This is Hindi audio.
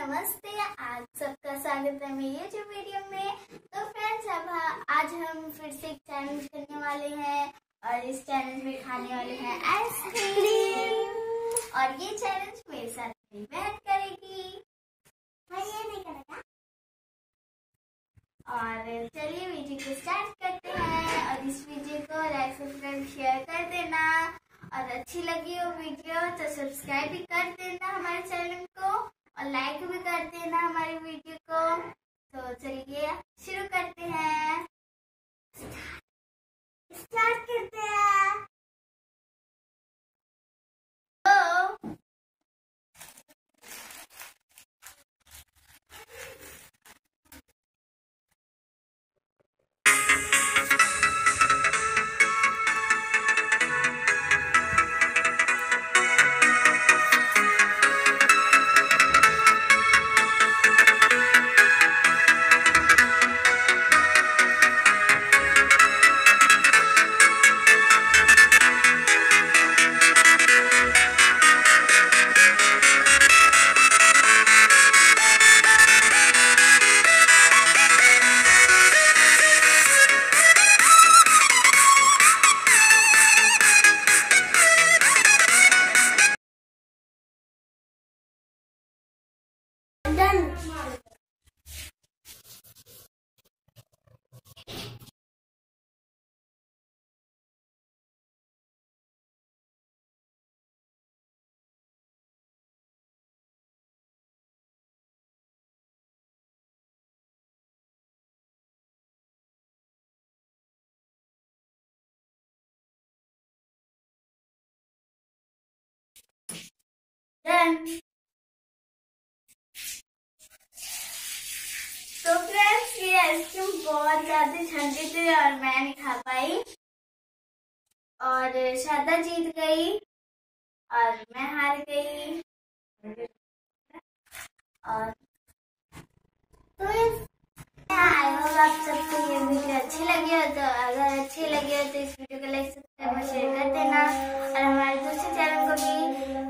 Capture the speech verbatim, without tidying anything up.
नमस्ते, आज सबका स्वागत है मेरी यूट्यूब वीडियो में। तो फ्रेंड्स, अब आज हम फिर से एक चैलेंज करने वाले हैं और इस चैलेंज में खाने वाले हैं आइसक्रीम। और ये चैलेंज मेरे साथ मेरी बहन करेगी। मैं ये नहीं करेगा। और चलिए वीडियो को स्टार्ट करते हैं और इस वीडियो को लाइक सब्सक्राइब शेयर कर देना और अच्छी लगी हो वीडियो तो सब्सक्राइब भी कर देना हमारे चैनल को और लाइक भी कर देना हमारी वीडियो को। तो चलिए शुरू करते हैं स्टार्ट करते हैं। तो डन। तो फ्रेंड्स, ये आइसक्रीम बहुत ज्यादा ठंडी थी और मैं नहीं खा पाई और शादा जीत गई और मैं हार गई। और तो आई होप आप सबको ये वीडियो अच्छी लगी हो। तो अगर अच्छी लगी हो तो इस वीडियो को लाइक सब्सक्राइब और शेयर कर देना और हमारे दूसरे चैनल को भी